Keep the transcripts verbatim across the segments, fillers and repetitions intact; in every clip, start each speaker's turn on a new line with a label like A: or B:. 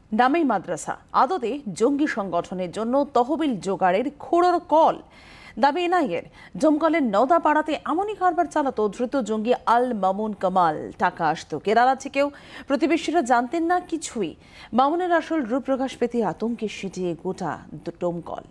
A: নামেই মাদ্রাসা, আদতে জঙ্গি সংগঠনের জন্য তহবিল জোগাড়ের খোড়র কল। দাবি এনআইএর। দমকলের নওদাপাড়াতে এমনই কারবার চালাতো ধৃত জঙ্গি আল মামুন কামাল। টাকা আসতো কেরালা থেকেও, প্রতিবেশীরা জানতেন না কিছুই। মামুনের আসল রূপ প্রকাশ পেতে আতঙ্কে সিটিয়ে গোটা দমকল।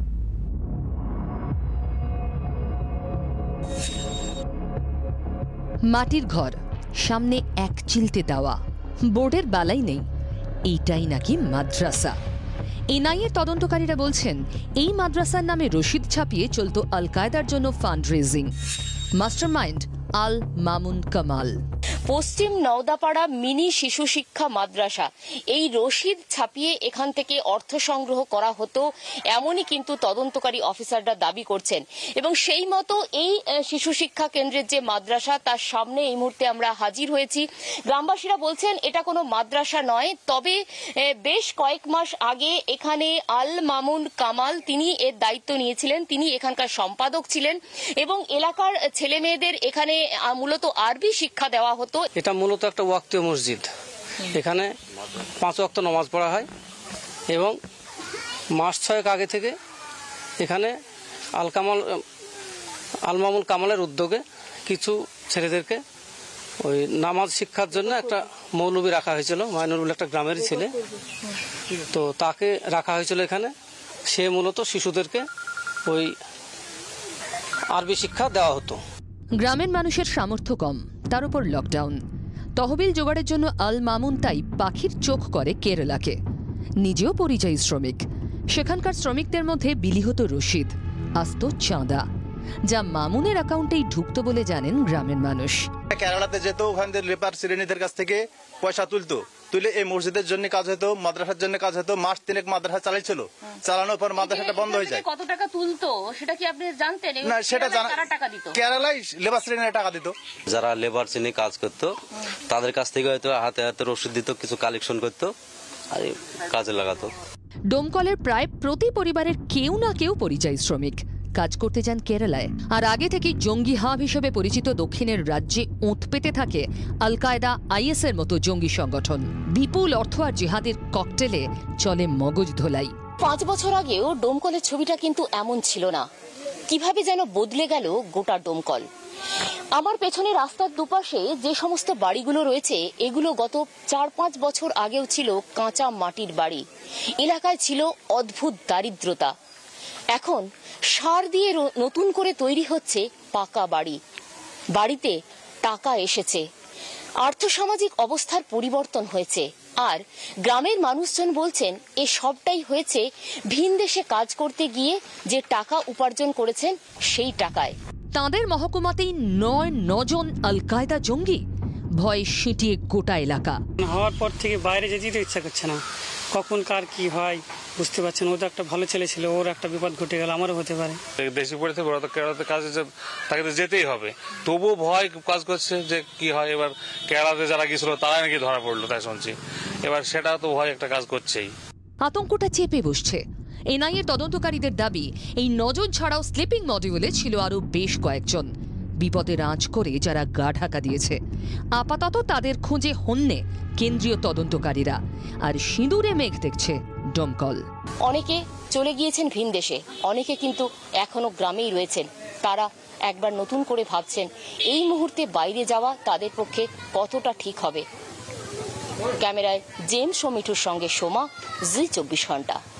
B: মাটির ঘর, সামনে এক চিলতে দেওয়া, বোর্ডের বালাই নেই। এইটাই নাকি মাদ্রাসা। এনআইএর তদন্তকারীরা বলছেন এই মাদ্রাসার নামে রসিদ ছাপিয়ে চলত আল কায়দার জন্য fund raising. Mastermind Al Mamun Kamal.
C: পশ্চিম নওদাপাড়া মিনি শিশু শিক্ষা মাদ্রাসা, এই রসিদ ছাপিয়ে এখান থেকে অর্থ সংগ্রহ করা হতো, এমনই কিন্তু তদন্তকারী অফিসাররা দাবি করছেন। এবং সেই মতো এই শিশু শিক্ষা কেন্দ্রের যে মাদ্রাসা, তার সামনে এই মুহূর্তে আমরা হাজির হয়েছি। গ্রামবাসীরা বলছেন এটা কোনো মাদ্রাসা নয়, তবে বেশ কয়েক মাস আগে এখানে আল মামুন কামাল তিনি এর দায়িত্ব নিয়েছিলেন। তিনি এখানকার সম্পাদক ছিলেন এবং এলাকার ছেলে মেয়েদের এখানে মূলত আরবি শিক্ষা দেওয়া হতো।
D: এটা মূলত একটা ওয়াক্তীয় মসজিদ। এখানে পাঁচ ওয়াক্ত নামাজ পড়া হয় এবং মাস ছয়েক আগে থেকে এখানে আল কামাল আল মামুন কামালের উদ্যোগে কিছু ছেলেদেরকে ওই নামাজ শিক্ষার জন্য একটা মৌলবী রাখা হয়েছিল। মাইনুরুল একটা গ্রামেরই ছেলে, তো তাকে রাখা হয়েছিল এখানে। সে মূলত শিশুদেরকে ওই আরবি শিক্ষা দেওয়া হতো।
B: গ্রামের মানুষের সামর্থ্য কম, তার উপর লকডাউন। তহবিল জোগাড়ের জন্য আল মামুন তাই পাখির চোখ করে কেরালাকে। নিজেও পরিযায়ী শ্রমিক। সেখানকার শ্রমিকদের মধ্যে বিলি হতো রশিদ, আসত চাঁদা, যা মামুনের অ্যাকাউন্টেই ঢুকতো বলে জানেন গ্রামের মানুষ।
E: কেরালাতে যেত, ওখান থেকে লেবার শ্রেণীদের কাছ থেকে পয়সা তুলতো, তুলে এই মসজিদের জন্য কাজ হতো, মাদ্রাসার জন্য কাজ হতো। মাস তিনেক মাদ্রাসা চালাইছিল, চালানোর পর মাদ্রাসাটা বন্ধ হয়ে যায়।
C: কত টাকা তুলতো সেটা কি আপনি জানতেন?
E: না, সেটা জানা। কেরালায় লেবার শ্রেণীরা টাকা দিত।
F: যারা লেবার শ্রেণী কাজ করতো তাদের কাছ থেকে হয়তো হাতে হাতে রসিদ দিত, কিছু কালেকশন করতো আর কাজে লাগাতো।
B: ডোমকলের প্রায় প্রতি পরিবারের কেউ না কেউ পরিযায়ী শ্রমিক, কাজ করতে যান কেরালায়। আর আগে থেকেই জঙ্গি হাব হিসেবে পরিচিত দক্ষিণের রাজ্যে ওঁত পেতে থাকে আল কায়দা, আইএস এর মতো জঙ্গি সংগঠন। বিপুল অর্থ আর জিহাদের ককটেলে চলে মগজ ধোলাই।
C: পাঁচ বছর আগেও ডোমকলের ছবিটা কিন্তু এমন ছিল না। কিভাবে যেন বদলে গেল গোটা ডোমকল। আমার পেছনে রাস্তার দুপাশে যে সমস্ত বাড়িগুলো রয়েছে, এগুলো গত চার পাঁচ বছর আগেও ছিল কাঁচা মাটির বাড়ি। এলাকায় ছিল অদ্ভুত দারিদ্রতা। এখন সার দিয়ে নতুন করে তৈরি হচ্ছে পাকা বাড়ি। বাড়িতে টাকা এসেছে, আর্থসামাজিক অবস্থার পরিবর্তন হয়েছে। আর গ্রামের মানুষজন বলছেন এ সবটাই হয়েছে ভিন দেশে কাজ করতে গিয়ে যে টাকা উপার্জন করেছেন সেই টাকায়।
B: তাঁদের মহকুমাতেই নয় নজন আল কায়দা জঙ্গি, ভয়ে সিঁটিয়ে গোটা এলাকা।
D: হওয়ার পর থেকে বাইরে যেতে তো ইচ্ছা করছে না। কখন কার কি হয় বুঝতে পারছেন। ও তো একটা ভালো ছেলে ছিল, ওর একটা বিপদ ঘটে গেল, আমারও হতে পারে।
G: দেশি পড়ে থেকে ওরা তো কেরালাতে কাজে তাকে তো যেতেই হবে, তবুও ভয় কাজ করছে যে কি হয়। এবার কেরালাতে যারা গেছিল তারাই নাকি ধরা পড়লো, তাই শুনছি। এবার সেটা তো ভয় একটা কাজ করছেই।
B: আতঙ্কটা চেপে বসছে। এনআইএর তদন্তকারীদের দাবি এই নজন ছাড়াও স্লিপিং মডিউলে ছিল আরো বেশ কয়েকজন, বিপদের আঁচ করে যারা গা ঢাকা দিয়েছে। আপাতত তাদের খোঁজে হন্যে কেন্দ্রীয় তদন্তকারীরা, আর সিঁদুরে মেঘ দেখছে ডোমকল।
C: অনেকে চলে গিয়েছেন ভিন দেশে, অনেকে কিন্তু এখনো গ্রামেই রয়েছেন। তারা একবার নতুন করে ভাবছেন এই মুহূর্তে বাইরে যাওয়া তাদের পক্ষে কতটা ঠিক হবে। ক্যামেরায় জেমস ও মিঠুর সঙ্গে সোমা, জি চব্বিশ ঘন্টা।